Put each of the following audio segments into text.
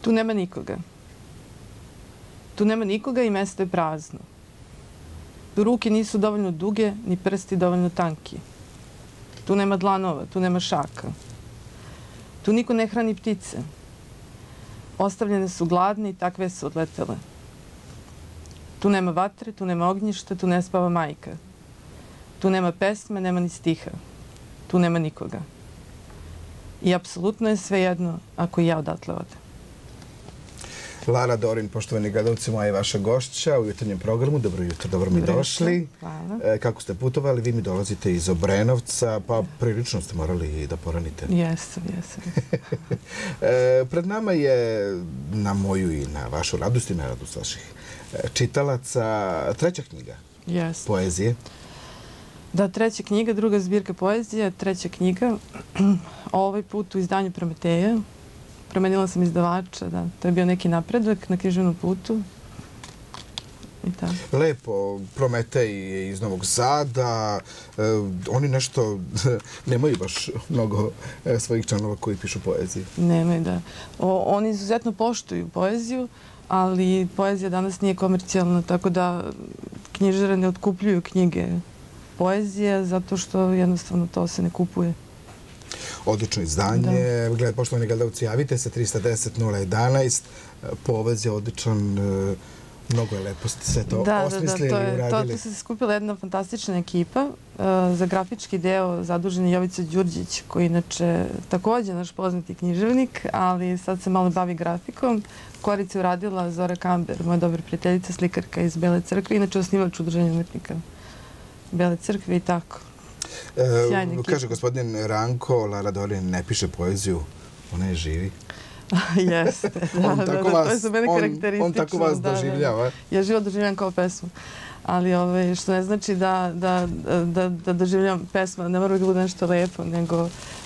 Tu nema nikoga. Tu nema nikoga i mesto je prazno. Tu ruke nisu dovoljno duge, ni prsti dovoljno tanki. Tu nema dlanova, tu nema šaka. Tu niko ne hrani ptice. Ostavljene su gladne i takve su odletele. Tu nema vatre, tu nema ognjišta, tu ne spava majka. Tu nema pesme, nema ni stiha. Tu nema nikoga. I apsolutno je svejedno ako i ja odatle odem. Lara Dorin, poštovani gledalci, moja je vaša gošća u jutarnjem programu. Dobro jutro, dobro mi došli. Hvala. Kako ste putovali? Vi mi dolazite iz Obrenovca, pa prilično ste morali da poranite. Jesam. Pred nama je, na moju i na vašu radost i na radost vaših čitalaca, treća knjiga poezije. Da, treća knjiga, druga zbirka poezije, treća knjiga. Ovaj put u izdanju Prometeja. Promenila sam izdavača, da. To je bio neki napredak na književnom putu. Lepo, Prometej je iz Novog Sada. Oni nešto nemaju baš mnogo svojih članova koji pišu poeziju. Nemaju, da. Oni izuzetno poštuju poeziju, ali poezija danas nije komercijalna, tako da knjižare ne otkupljuju knjige poezije, zato što jednostavno to se ne kupuje. Odlično izdanje. Poštovani gledalci, javite se 310-011. Povez je odličan. Mnogo je lepo sve to osmislili i uradili. Tu se skupila jedna fantastična ekipa. Za grafički deo zadužen je Jovica Đurđić, koji inače također naš poznati književnik, ali sad se malo bavi grafikom. Koricu je uradila Zora Kamber, moja dobra prijateljica, slikarka iz Bele crkve, inače osnivač udruženja umetnika Bele crkve i tako. Kaže gospodin Ranko, Lara Dorin ne piše poeziju, ona je živi. Jeste, da, to je za mene karakteristično. On tako vas doživljava. Ja život doživljam kao pesmu. Ali što ne znači da doživljam pesma, ne mora da bude nešto lepo, nego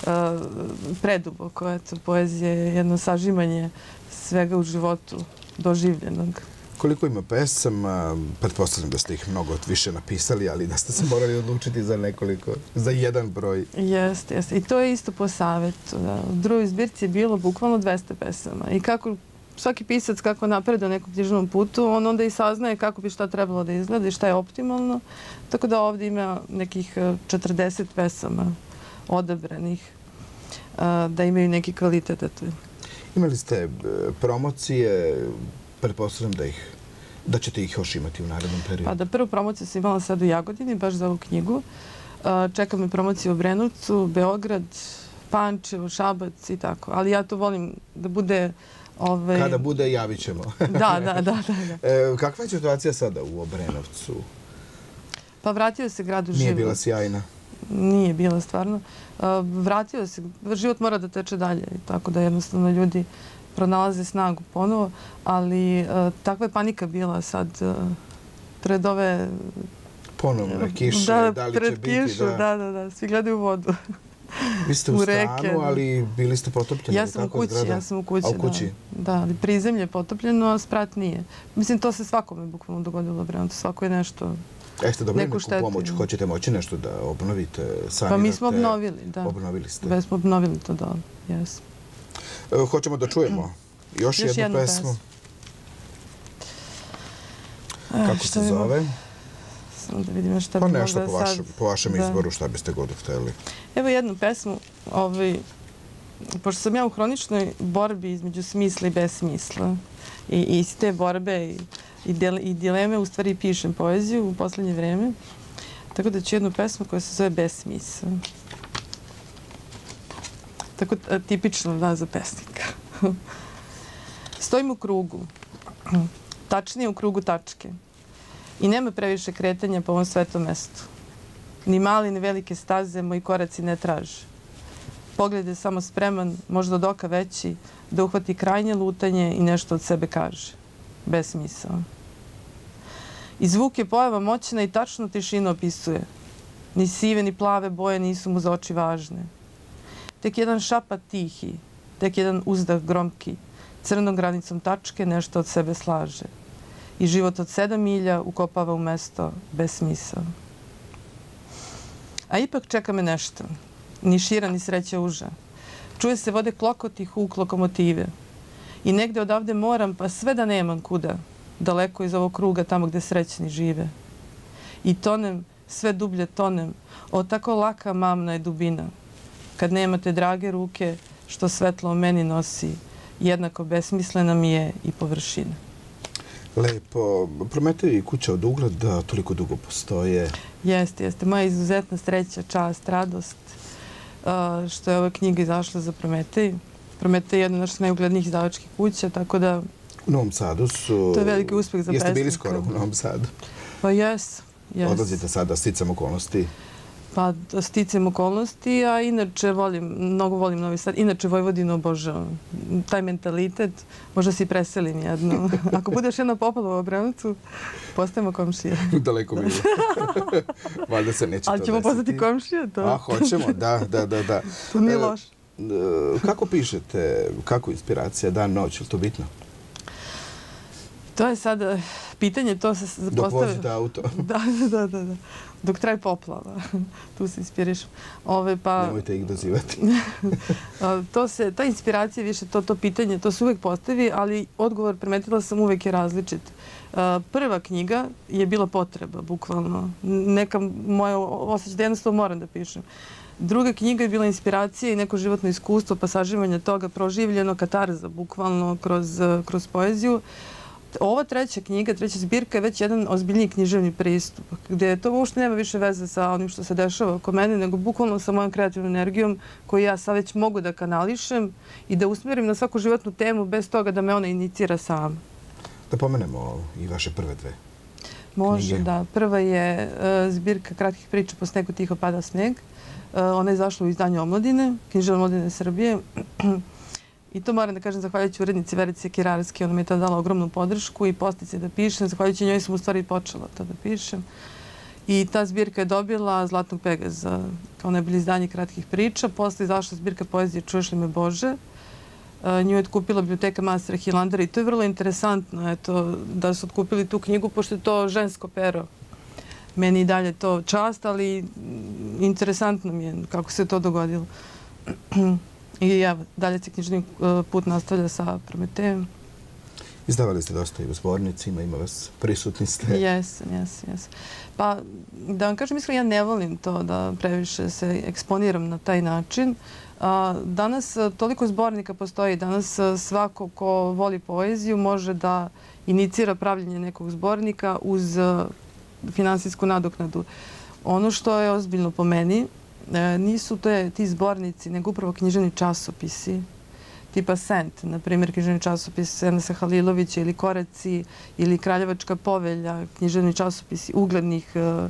preduboko. Poezija je jedno sažimanje svega u životu doživljenog. Koliko ima pesama? Pretpostavljam da ste ih mnogo više napisali, ali da ste se morali odlučiti za nekoliko, za jedan broj. Jeste. I to je isto po savjetu. U drugoj zbirci je bilo bukvalno 200 pesama. I kako svaki pisac kako napreduje na nekom književnom putu, on onda i saznaje kako bi šta trebalo da izgleda i šta je optimalno. Tako da ovdje ima nekih 40 pesama odabranih da imaju neki kvalitet. Imali ste promocije, pretpostavljam da ćete ih još imati u narednom periodu. Pa da, prvu promociju sam imala sad u Jagodini, baš za ovu knjigu. Čeka me promocija u Obrenovcu, Beograd, Pančevo, Šabac i tako. Ali ja to volim da bude... Kada bude, javit ćemo. Da. Kakva je situacija sada u Obrenovcu? Pa vratio se grad u život. Nije bila sjajna? Nije bila, stvarno. Vratio se. Život mora da teče dalje. Tako da jednostavno ljudi pronalaze snagu ponovo, ali takva je panika bila sad pred ove... Ponovne kiše, da li će biti, da. Svi gledaju vodu. Vi ste u stanu, ali bili ste potopljeni. Ja sam u kući, A u kući? Da, ali prizemlje je potopljeno, a sprat nije. Mislim, to se svakome bukvalno dogodilo, Obrenovcu. Svako je nešto... Jeste dobili neku pomoć? Hoćete moći nešto da obnovite, sanirate? Pa mi smo obnovili, da. Obnovili ste? Već smo obnovili to dole, jes. Hoćemo da čujemo još jednu pesmu. Kako se zove? Samo da vidimo šta bi mogla sad. Pa nešto po vašem izboru, šta biste god htjeli. Evo jednu pesmu. Pošto sam ja u hroničnoj borbi između smisla i besmisla. I iz te borbe i dileme u stvari pišem poeziju u poslednje vreme. Tako da ću jednu pesmu koja se zove Besmisao. Tako tipično za pesnika. Stojim u krugu, tačnije u krugu tačke. I nema previše kretanja po ovom svetom mestu. Ni mali, ni velike staze moji koraci ne traže. Pogled je samo spreman, možda od oka veći, da uhvati krajnje lutanje i nešto od sebe kaže. Besmisao. I zvuk je pojava moćna i tačno tišinu opisuje. Ni sive, ni plave boje nisu mu za oči važne. Tek jedan šapat tihi, tek jedan uzdah gromki, crnom granicom tačke nešto od sebe slaže. I život od 7 milja ukopava u mesto bez smisla. A ipak čeka me nešto. Ni šira, ni sreća uža. Čuje se vode klokot i huk lokomotive. I negde odavde moram, pa sve da nemam kuda, daleko iz ovog kruga, tamo gde srećni žive. I tonem, sve dublje tonem, o tako laka mamna je dubina. Kad nemate drage ruke, što svetlo o meni nosi, jednako besmislena mi je i površina. Lepo. Prometej i kuća od Ugleda toliko dugo postoje. Jeste. Moja izuzetna sreća, čast, radost što je ova knjiga izašla za Prometej. Prometej je jedna od naših najuglednijih izdavačkih kuća, tako da... U Novom Sadu su... To je veliki uspeh za pesnika. Jeste bili skoro u Novom Sadu? Pa jes. Odlazite sada sticam okolnosti? Pa sticam okolnosti, a inače mnogo volim Novi Sad. Inače Vojvodinu obožavam. Taj mentalitet, možda se i preselim jedno. Ako bude još jedna poplava u Obrenovcu, postajemo komšije. Daleko bilo. Valjda se neće to desiti. Ali ćemo postati komšije, to? A, hoćemo, da. To nije loš. Kako pišete, kako inspiracija, dan, noć, je li to bitno? To je sad pitanje, to se postavlja... Dok vozite auto. Da. Dok traje poplava. Tu se inspirišem. Nemojte ih dozivati. Ta inspiracija više, to pitanje, to se uvek postavi, ali odgovor, primetila sam, uvek je različit. Prva knjiga je bila potreba, bukvalno. Neka moja osjećaj da jednostavno moram da pišem. Druga knjiga je bila inspiracija i neko životno iskustvo, pa saživanje toga, proživljeno, katarza, bukvalno, kroz poeziju. Ova treća knjiga, treća zbirka je već jedan ozbiljniji književni pristup, gdje to uopšte nema više veze sa onim što se dešava oko mene, nego bukvalno sa mojom kreativnom energijom koju ja sad već mogu da kanališem i da usmjerim na svaku životnu temu bez toga da me ona inicira sama. Da pomenemo i vaše prve dve knjige. Može, da. Prva je zbirka kratkih priča Po snegu tiho pada sneg. Ona je izašla u izdanju Omladine, Književne omladine Srbije. I to moram da kažem zahvaljujući urednici Verice Kirarski. Ona mi je tada dala ogromnu podršku i postice da pišem. Zahvaljujući njoj sam u stvari počela to da pišem. I ta zbirka je dobila Zlatnog Pegaza kao najbolje izdanje kratkih priča. Posle je izašla zbirka poezije Čuješ li me Bože. Nju je otkupila biblioteka Manastira Hilandara i to je vrlo interesantno da su otkupili tu knjigu, pošto je to žensko pero. Meni i dalje to čast, ali interesantno mi je kako se to dogodilo. I dalje se knjižni put nastavlja sa Prometejom. Izdavali ste dosta i u zbornicima, ima vas, prisutni ste. Jesam. Pa, da vam kažem, iskreno, ja ne volim to da previše se eksponiram na taj način. Danas toliko zbornika postoji, danas svako ko voli poeziju može da inicira pravljenje nekog zbornika uz finansijsku nadoknadu. Ono što je ozbiljno po meni, nisu ti zbornici, nego upravo književni časopisi, tipa Sent, na primjer književni časopis Enesa Halilovića ili Koraci ili Kraljevačka povelja, književni časopisi uglednih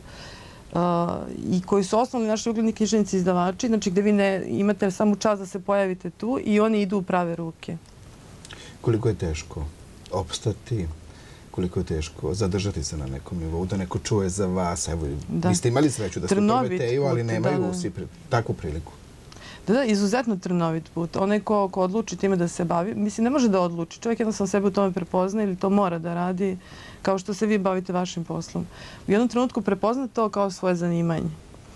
i koji su osnovni naši ugledni književnici izdavači, znači gde vi ne imate samo čas da se pojavite tu i oni idu u prave ruke. Koliko je teško opstati? Koliko je teško zadržati se na nekom nivou, da neko čuje za vas? Evo, vi ste imali sreću da ste u Prometeju, ali nemaju svi takvu priliku. Da, izuzetno trnovit put. Onaj ko odluči time da se bavi, mislim, ne može da odluči. Čovjek jednostavno sebe u tome prepozna ili to mora da radi kao što se vi bavite vašim poslom. U jednom trenutku prepozna to kao svoje zanimanje.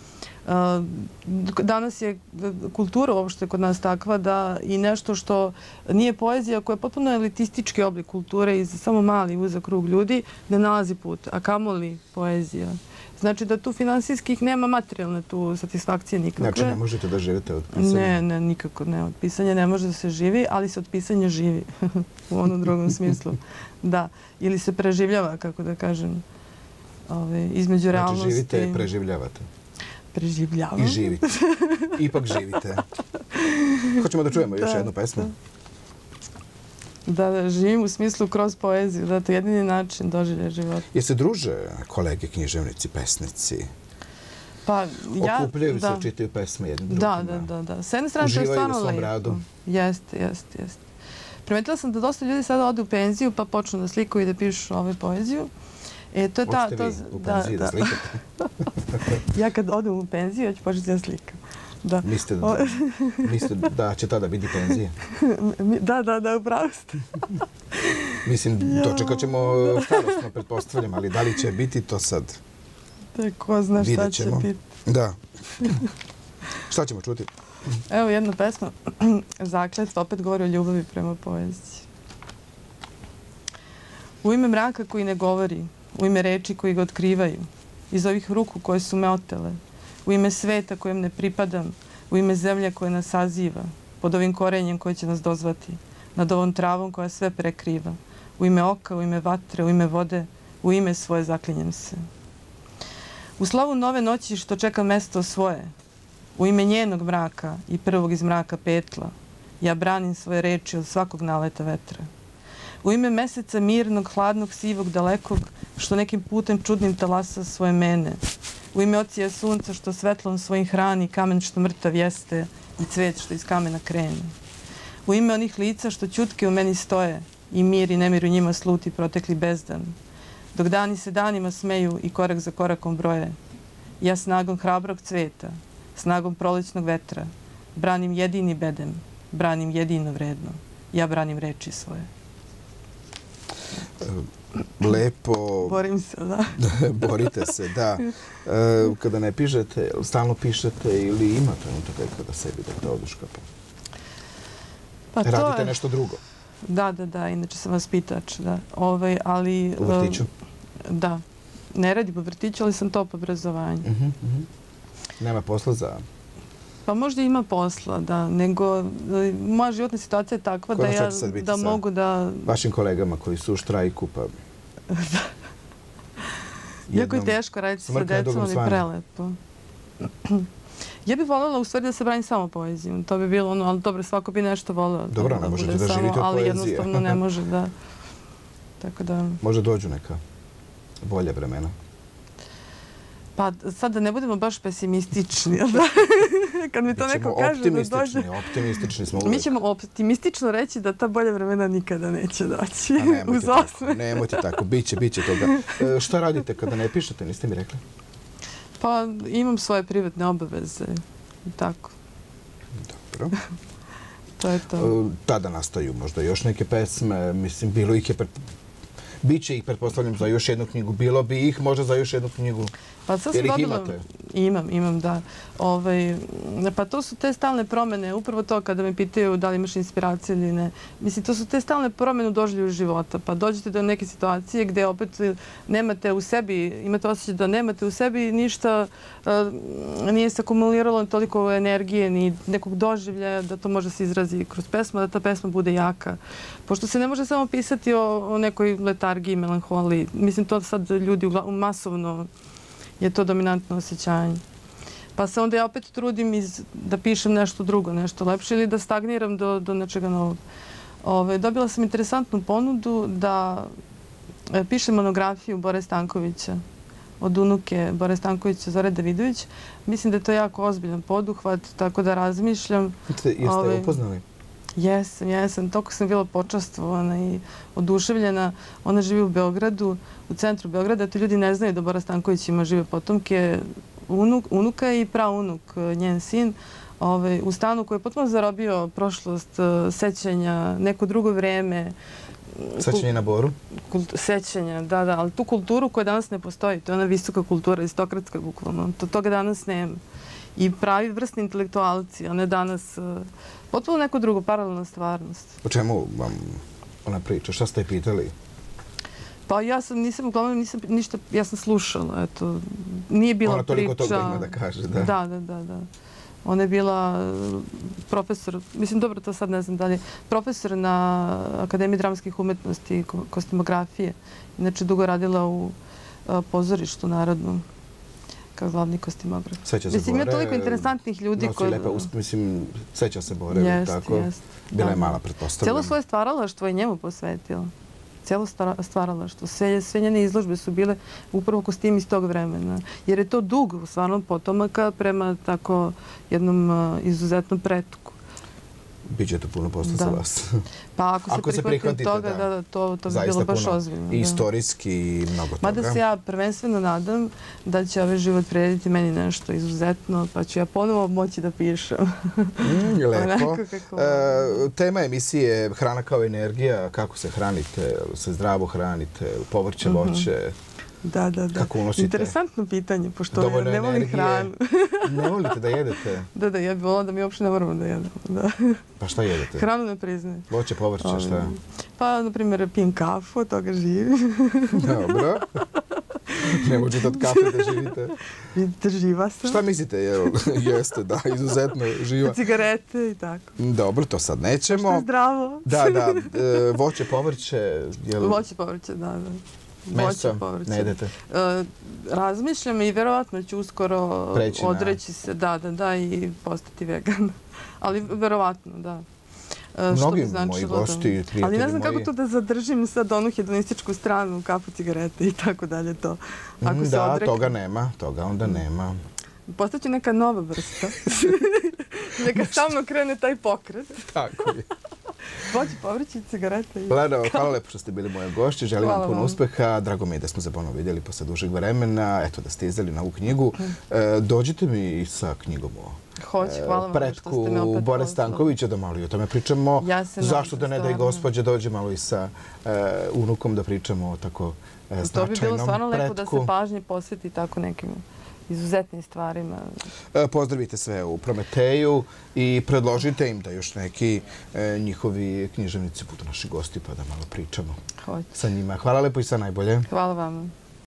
Danas je kultura uopšte kod nas takva da i nešto što nije poezija, koja je potpuno elitistički oblik kulture i za samo mali uzak krug ljudi, ne nalazi put, a kamoli poezija. Znači da tu finansijskih nema materijalne tu satisfakcije nikakve. Znači ne možete da živite od pisanja? Ne, nikako ne. Od pisanja ne može da se živi, ali se od pisanja živi u onom drugom smislu. Da. Ili se preživljava, kako da kažem, između realnosti. Znači živite i preživljavate? Preživljavam. I živite. Ipak živite. Hoćemo da čujemo još jednu pesmu? Da, živim u smislu kroz poeziju. Da, to je jedini način doživljaja života. Jer se druže kolege, književnici, pesnici? Pa ja... Okupljaju se, čitaju pesme jednim drugima? Da. S jedne strane to je stvarno lepo. Uživaju u svom radu? Jeste. Primetila sam da dosta ljudi sada ode u penziju pa počnu da slikaju i da pišu poeziju. Hoćete vi u penziji da slikate? Ja kad odem u penziju, ja ću početi da slikam. Mislite da će tada biti penzija? Da, upravo ste. Mislim, dočekat ćemo starostno, pretpostavljam, ali da li će biti to sad? Ko zna šta će biti. Da. Šta ćemo čuti? Evo jedna pesma. Zakletva opet govori o ljubavi prema poeziji. U ime mraka koji ne govori, u ime reči koji ga otkrivaju, iz ovih ruku koje su me otele, u ime sveta kojem ne pripadam, u ime zemlje koje nas saziva, pod ovim korenjem koje će nas dozvati, nad ovom travom koja sve prekriva, u ime oka, u ime vatre, u ime vode, u ime svoje zaklinjem se. U slavu nove noći što čeka mesto svoje, u ime njenog mraka i prvog iz mraka petla, ja branim svoje reči od svakog naleta vetra. U ime meseca mirnog, hladnog, sivog, dalekog, što nekim putem čudnim talasa svoje mene. U ime ocija sunca što svetlom svojim hrani kamen što mrtav jeste i cvet što iz kamena krene. U ime onih lica što ćutke u meni stoje i mir i nemir u njima sluti protekli bezdan. Dok dani se danima smeju i korak za korakom broje. Ja snagom hrabrog cveta, snagom prolećnog vetra, branim jedini bedem, branim jedino vredno. Ja branim reči svoje. Lepo. Borim se, da. Borite se, da. Kada ne pišete, stalno pišete ili ima trenutak kada sebi date oduška? Radite nešto drugo? Da. Inače sam vaspitač, da. Ali... U vrtiću? Da. Ne radim u vrtiću, ali sam top obrazovanje. Nema posla za... Pa možda ima posla, da. Nego moja životna situacija je takva da ja da mogu da... Vašim kolegama koji su u štrajku, pa... Jako je teško raditi sa decom, ali prelepo. Ja bih voljela u stvari da se branim samo poezijom. To bi bilo ono, ali dobro, svako bi nešto volio. Dobro, ne možete da živite od poezije. Ali jednostavno ne može da... Tako da... Može dođu neka bolja vremena. Pa sad da ne budemo baš pesimistični, jel da? Kad mi to neko kaže da dođe... Optimistični smo uvijek. Mi ćemo optimistično reći da ta bolja vremena nikada neće doći. Nemojte tako, biće toga. Šta radite kada ne pišete, niste mi rekli? Pa imam svoje privatne obaveze i tako. Dobro. To je to. Tada nastaju možda još neke pesme, mislim, bilo ih je... Biće ih, pretpostavljam, za još jednu knjigu. Bilo bi ih možda za još jednu knjigu. Pa sad sam dobila... Imam, da. Pa to su te stalne promene. Upravo to kada me pitaju da li imaš inspiracije ili ne. Mislim, to su te stalne promene u doživlju života. Pa dođete do neke situacije gde opet nemate u sebi, imate osjećaj da nemate u sebi ništa, nije se akumuliralo toliko energije ni nekog doživljaja da to može se izrazi kroz pesmu, da ta pesma bude jaka. Pošto se ne može samo pisati o nekoj letargiji, melanholiji. Mislim, to sad ljudi masovno je to dominantno osjećanje. Pa se onda ja opet trudim da pišem nešto drugo, nešto lepše ili da stagniram do nečega novog. Dobila sam interesantnu ponudu da pišem monografiju Bore Stankovića od unuke Bore Stankovića, Zore Davidović. Mislim da je to jako ozbiljan poduhvat, tako da razmišljam. Jeste je upoznali? Jesam. Toliko sam bila počastvovana i oduševljena. Ona živi u Beogradu, u centru Beograda. To ljudi ne znaju da Bora Stanković ima žive potomke. Unuka i praunuk, njen sin, u stanu koji je potpuno zarobio prošlost, sećanja, neko drugo vreme. Sećanje na Boru? Sećanja, da, ali tu kulturu koja danas ne postoji. To je ona visoka kultura, aristokratska bukvalno. Toga danas nema. I pravi vrstni intelektualci, a ne danas potpuno neko drugo, paralelna stvarnost. O čemu vam ona priča? Šta ste je pitali? Pa ja nisam ništa, ja sam slušala, eto. Nije bila priča. Ona toliko toga ima da kaže, da. Da. Ona je bila profesor, mislim, dobro, to sad ne znam dalje, profesor na Akademiji dramskih umetnosti i kostimografije. Inače, dugo radila u pozorištu narodnom kao glavni kostimograf. Seća se Bore. Mislim, ima toliko interesantnih ljudi koji... Mislim, seća se Bore, tako. Bila je mala, pretpostavljam. Cijelo svoje stvaralaštvo je njemu posvetila. Cijelo stvaralaštvo. Sve njene izložbe su bile upravo kostimi iz tog vremena. Jer je to dug, stvarno, potomaka prema tako jednom izuzetnom pretku. Biće to puno posla za vas. Pa ako se prihvatite toga, to bi bilo baš ozbiljno. I istorijski i mnogo toga. Mada se ja prvenstveno nadam da će ovaj život prirediti meni nešto izuzetno, pa ću ja ponovo moći da pišem. Lepo. Tema emisije Hrana kao energija. Kako se hranite? Se zdravo hranite? Povrće, voće? Da. Kako unosite? Interesantno pitanje, pošto ne volim hranu. Ne volite da jedete? Da, ja bih volila da mi uopšte ne moramo da jedemo. Pa šta jedete? Hranu ne priznajem. Voće, povrće, šta? Pa, na primjer, pijem kafu, od toga živim. Dobro. Ne možete od kafe da živite. Vidite, živa sam. Šta mislite? Jeste, da, izuzetno živa. Cigarete i tako. Dobro, to sad nećemo. Što je zdravo. Da. Voće, povrće. Voće, povrće, da. Meso ne jedete? Razmišljam i verovatno ću uskoro odreći se, da, i postati vegan. Ali verovatno, da. Mnogi moji gosti i prijatelji moji... Ali ne znam kako to da zadržim sad onu hedonističku stranu, kafu, cigarete i tako dalje to. Da, toga onda nema. Postaće neka nova vrsta. Neka stalno krene taj pokret. Tako je. Voće, povrće i cigarete. Lena, hvala lepo što ste bili moje gošće. Želim vam puno uspeha. Drago mi je da smo se ponovo vidjeli posle dužeg vremena. Eto, da ste izdali na ovu knjigu. Dođite mi sa knjigom o pretku Bore Stankovića da malo i o tome pričamo. Zašto da ne da i gospođa dođe malo i sa unukom da pričamo o tako značajnom pretku. To bi bilo stvarno lepo da se pažnje posveti tako nekim izuzetnim stvarima. Pozdravite sve u Prometeju i predložite im da još neki njihovi književnici budu naši gosti pa da malo pričamo sa njima. Hvala lepo i sve najbolje. Hvala vama.